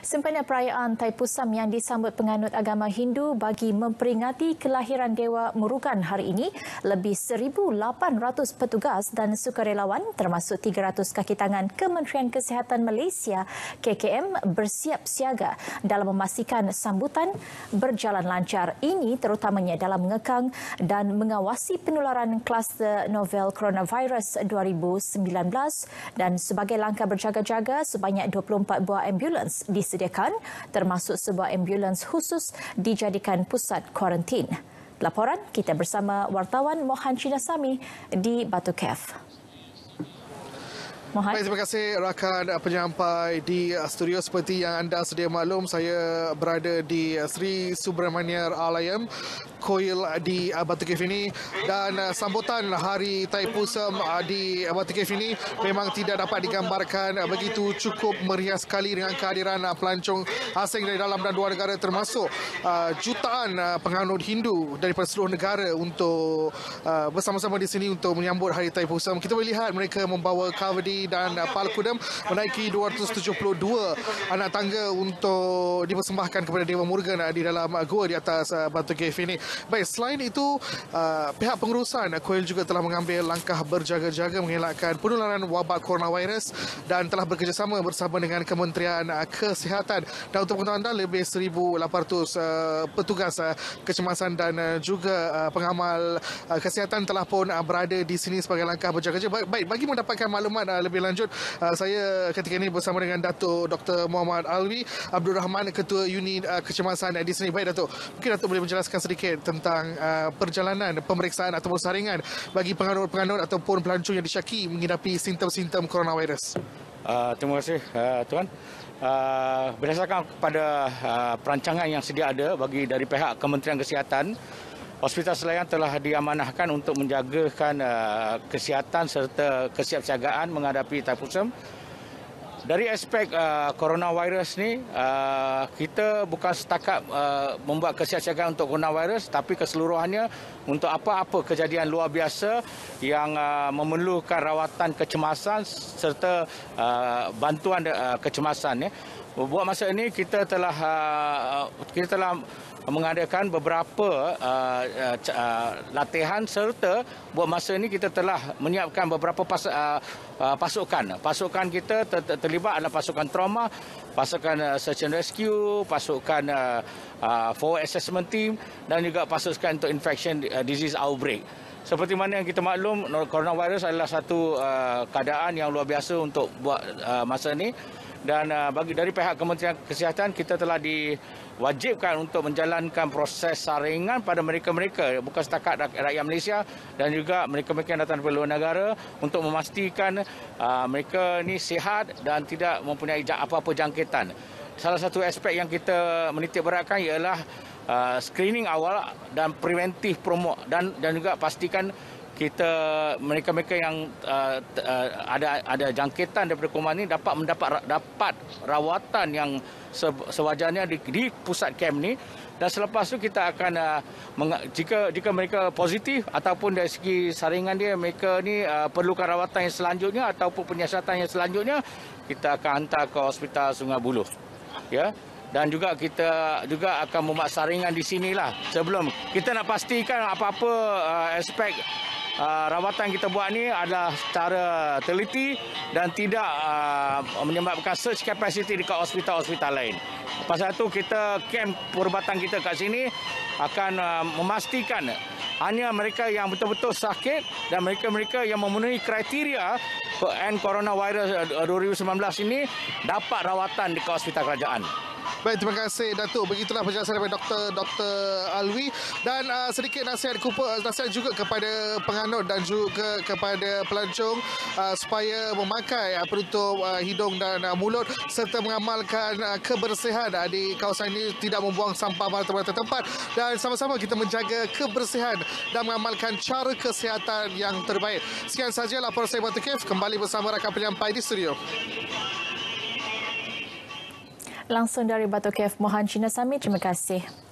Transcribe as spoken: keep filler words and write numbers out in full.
Sempena perayaan Thaipusam yang disambut penganut agama Hindu bagi memperingati kelahiran Dewa Murugan hari ini, lebih seribu lapan ratus petugas dan sukarelawan termasuk tiga ratus kaki tangan Kementerian Kesihatan Malaysia K K M bersiap siaga dalam memastikan sambutan berjalan lancar. Ini terutamanya dalam mengekang dan mengawasi penularan kluster novel coronavirus dua ribu sembilan belas dan sebagai langkah berjaga-jaga sebanyak dua puluh empat buah ambulans disediakan termasuk sebuah ambulans khusus dijadikan pusat kuarantin. Laporan kita bersama wartawan Mohan Chinasamy di Batu Cave. Mohan. Baik, terima kasih rakan penyampai di studio. Seperti yang anda sedia maklum, saya berada di Sri Subramania Alayam, Koil di Batu Cave ini, dan sambutan hari Thaipusam di Batu Cave ini memang tidak dapat digambarkan begitu cukup meriah sekali dengan kehadiran pelancong asing dari dalam dan luar negara, termasuk uh, jutaan uh, penganut Hindu daripada seluruh negara untuk uh, bersama-sama di sini untuk menyambut hari Thaipusam. Kita boleh lihat mereka membawa kavadi dan uh, palkudam menaiki dua ratus tujuh puluh dua anak tangga untuk dipersembahkan kepada Dewa Murugan uh, di dalam uh, gua di atas uh, Batu Cave ini. Baik, selain itu uh, pihak pengurusan uh, Koil juga telah mengambil langkah berjaga-jaga mengelakkan penularan wabak coronavirus dan telah bekerjasama bersama dengan Kementerian uh, Kesihatan. Dan untuk pengetahuan anda, lebih seribu lapan ratus uh, petugas uh, kecemasan dan uh, juga uh, pengamal uh, kesihatan telah pun uh, berada di sini sebagai langkah berjaga-jaga. Baik, bagi mendapatkan maklumat uh, lebih lanjut, uh, saya ketika ini bersama dengan Datuk Doktor Muhammad Alwi Abdul Rahman, Ketua Unit uh, Kecemasan uh, di sini. Baik, Datuk, mungkin Datuk boleh menjelaskan sedikit tentang uh, perjalanan pemeriksaan ataupun saringan bagi penganut-penganut ataupun pelancong yang disyaki mengidapi simptom-simptom coronavirus. Uh, terima kasih, uh, Tuan. Uh, berdasarkan kepada uh, perancangan yang sedia ada bagi dari pihak Kementerian Kesihatan, Hospital Selayang telah diamanahkan untuk menjagakan uh, kesihatan serta kesiapsiagaan menghadapi Thaipusam. Dari aspek uh, coronavirus ni, uh, kita bukan setakat uh, membuat kesiapsiagaan untuk coronavirus, tapi keseluruhannya untuk apa-apa kejadian luar biasa yang uh, memerlukan rawatan kecemasan serta uh, bantuan uh, kecemasan. Ya. Buat masa ini kita telah uh, kita telah mengadakan beberapa uh, uh, latihan serta buat masa ini kita telah menyiapkan beberapa pas, uh, uh, pasukan. Pasukan kita ter terlibat adalah pasukan trauma, pasukan uh, search and rescue, pasukan uh, uh, forward assessment team dan juga pasukan untuk infection uh, disease outbreak. Seperti mana yang kita maklum, coronavirus adalah satu uh, keadaan yang luar biasa untuk buat uh, masa ini. Dan uh, bagi dari pihak Kementerian Kesihatan, kita telah diwajibkan untuk menjalankan proses saringan pada mereka-mereka, bukan setakat rakyat Malaysia dan juga mereka-mereka yang datang dari luar negara, untuk memastikan uh, mereka ini sihat dan tidak mempunyai apa-apa jangkitan. Salah satu aspek yang kita menitik beratkan ialah uh, screening awal dan preventif promo dan dan juga pastikan kita mereka-mereka yang uh, uh, ada ada jangkitan daripada kuman ini dapat mendapat dapat rawatan yang se, sewajarnya di, di pusat kem ni, dan selepas tu kita akan uh, meng, jika jika mereka positif ataupun dari segi saringan dia mereka ni uh, perlukan rawatan yang selanjutnya ataupun penyiasatan yang selanjutnya, kita akan hantar ke Hospital Sungai Buloh. Ya. Dan juga kita juga akan membuat saringan di sinilah sebelum kita nak pastikan apa-apa uh, aspek Uh, rawatan kita buat ni adalah secara teliti dan tidak uh, menyebabkan surge capacity dekat hospital-hospital lain. Pasal itu kita kem perubatan kita kat sini akan uh, memastikan hanya mereka yang betul-betul sakit dan mereka-mereka yang memenuhi kriteria N coronavirus dua ribu sembilan belas ini dapat rawatan dekat hospital kerajaan. Baik, terima kasih Datuk. Begitulah penjelasan daripada Doktor Doktor Alwi, dan uh, sedikit nasihat kupa, nasihat juga kepada penganut dan juga kepada pelancong uh, supaya memakai uh, penutup uh, hidung dan uh, mulut serta mengamalkan uh, kebersihan uh, di kawasan ini, tidak membuang sampah pada tempat, dan sama-sama kita menjaga kebersihan dan mengamalkan cara kesihatan yang terbaik. Sekian sahaja laporan saya Batu Cave, kembali bersama rakan penyampai di studio. Langsung dari Batu Cave, Mohan Chinasamy, terima kasih.